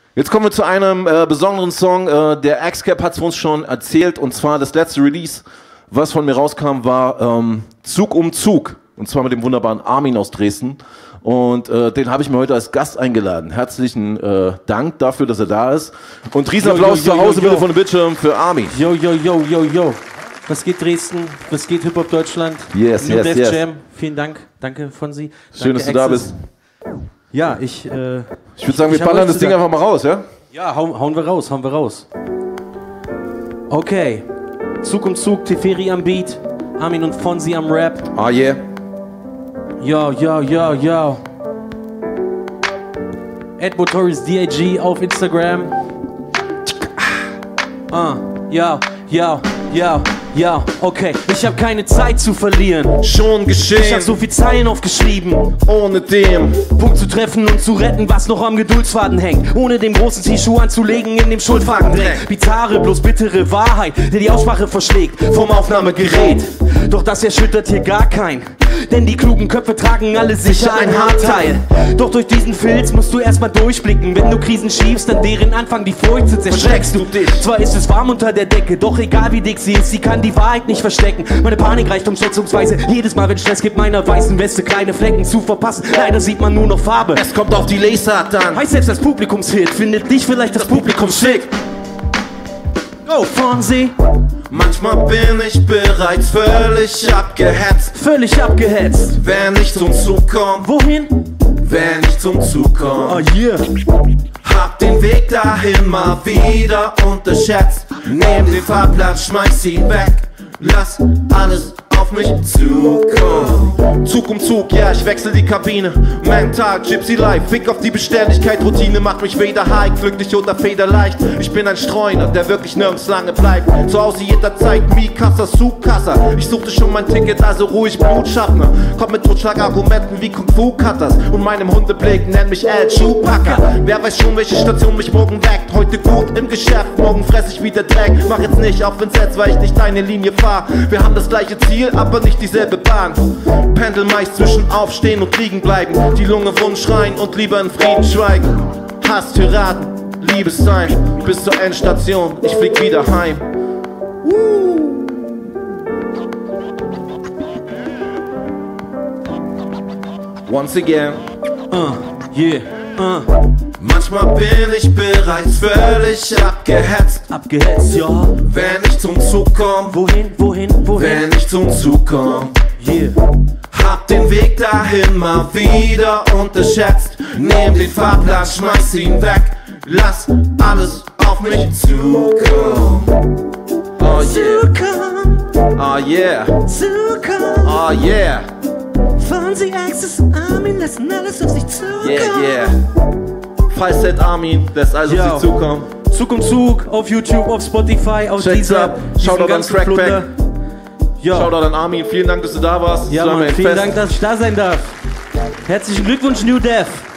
Jetzt kommen wir zu einem besonderen Song. Der Axcap hat es uns schon erzählt, und zwar das letzte Release, was von mir rauskam, war Zug um Zug. Und zwar mit dem wunderbaren Armin aus Dresden. Und den habe ich mir heute als Gast eingeladen. Herzlichen Dank dafür, dass er da ist. Und Riesenapplaus zu Hause bitte von dem Bildschirm für Armin. Yo, yo, yo, yo, yo. Was geht Dresden? Was geht Hip-Hop Deutschland? Yes, New yes, Def yes. Jam. Vielen Dank. Danke, Fonsi. Schön, dass du da bist. Ja, ich würde sagen, wir ballern das Ding einfach mal raus, ja? Ja, hauen wir raus, hauen wir raus. Okay. Zug um Zug, Teferi am Beat, Armin und Fonsi am Rap. Ah, yeah. Yo, yo, yo, yo. @MotorisDIG auf Instagram. Yo, yo, yo, yo. Okay, ich hab keine Zeit zu verlieren. Schon geschehen. Ich hab so viel Zeilen aufgeschrieben. Ohne dem Punkt zu treffen und zu retten, was noch am Geduldsfaden hängt. Ohne dem großen T-Schuh anzulegen, in dem Schulfaden drängt. Bizarre, bloß bittere Wahrheit, der die Aussprache verschlägt vom Aufnahmegerät. Doch das erschüttert hier gar keinen. Denn die klugen Köpfe tragen alle sicher ein Haarteil. Doch durch diesen Filz musst du erstmal durchblicken. Wenn du Krisen schiebst, dann deren Anfang die Furcht sitzt, erschreckst du dich. Zwar ist es warm unter der Decke, doch egal wie dick sie ist, sie kann die Wahrheit nicht verstecken. Meine Panik reicht schätzungsweise jedes Mal, wenn Stress gibt, meiner weißen Weste kleine Flecken zu verpassen. Leider sieht man nur noch Farbe. Es kommt auf die Lesart an. Heißt selbst das Publikumshit, findet dich vielleicht das Publikum schick. Go, Fonsi! Manchmal bin ich bereits völlig abgehetzt. Völlig abgehetzt. Wenn ich zum Zug komm. Wohin? Wenn ich zum Zug komm. Oh yeah. Hab den Weg dahin mal wieder unterschätzt. Nehm den Fahrplan, schmeiß ihn weg. Lass alles auf mich zukommen. Zug um Zug, ja, ich wechsel die Kabine. Mental, Gypsy Life, Fick auf die Beständigkeit. Routine macht mich weder high, glücklich oder federleicht. Ich bin ein Streuner, der wirklich nirgends lange bleibt. Zu Hause jederzeit, Mikasa, Sukasa. Ich suchte schon mein Ticket, also ruhig Blutschaffner. Komm mit Totschlagargumenten wie Kung Fu Cutters. Und meinem Hundeblick nenn mich El Chewbacca. Wer weiß schon, welche Station mich morgen weckt. Heute gut im Geschäft, morgen fress ich wieder Dreck. Mach jetzt nicht auf ins Netz, weil ich nicht deine Linie fahr. Wir haben das gleiche Ziel, aber nicht dieselbe Bahn. Pendel meist zwischen Aufstehen und Liegen bleiben. Die Lunge wund schreien und lieber in Frieden schweigen. Hass, Tyraden, Liebessein. Bis zur Endstation, ich flieg wieder heim. Once again. Yeah. Manchmal bin ich bereits völlig abgehetzt. Abgehetzt, ja. Wenn ich zum Zug komm. Wohin, wohin, wohin? Wenn ich zum Zug komm. Yeah. Hab den Weg dahin mal wieder unterschätzt. Nehm den Fahrplan, schmeiß ihn weg. Lass alles auf mich zukommen. Oh yeah. Oh yeah. Oh yeah. Fonsi, Axis, Armin lassen alles auf sich zukommen. Yeah, yeah. Falset Armin lässt alles auf sich zukommen. Zug um Zug, auf YouTube, auf Spotify, auf dieser Shoutout an Crackpack. Ja. Shoutout an Armin, vielen Dank, dass du da warst. Ja, Mann, vielen Dank, dass ich da sein darf. Herzlichen Glückwunsch, New Def.